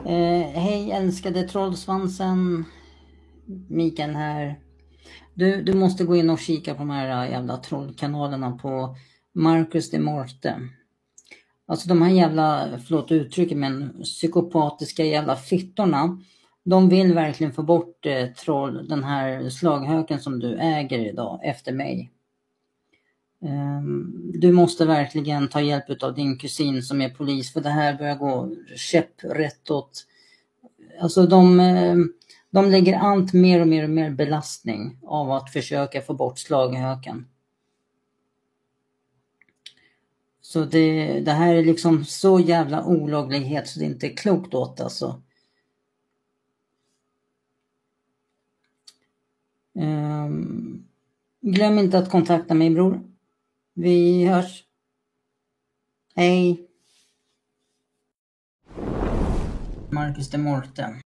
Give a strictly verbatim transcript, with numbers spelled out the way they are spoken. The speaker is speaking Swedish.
Eh, hej älskade trollsvansen, Mikael här. Du, du måste gå in och kika på de här jävla trollkanalerna på Marcus de Morte. Alltså de här jävla, förlåt uttrycket, men psykopatiska jävla fittorna. De vill verkligen få bort eh, troll, den här slaghöken som du äger idag efter mig. Um, du måste verkligen ta hjälp av din kusin som är polis, för det här börjar gå käpprätt åt. Alltså de, de lägger allt mer och mer och mer belastning av att försöka få bort slaghöken. Så det, det här är liksom så jävla olaglighet så det är inte klokt åt alltså. Um, glöm inte att kontakta mig bror. Vi hörs. Hej. Marcus de Morte.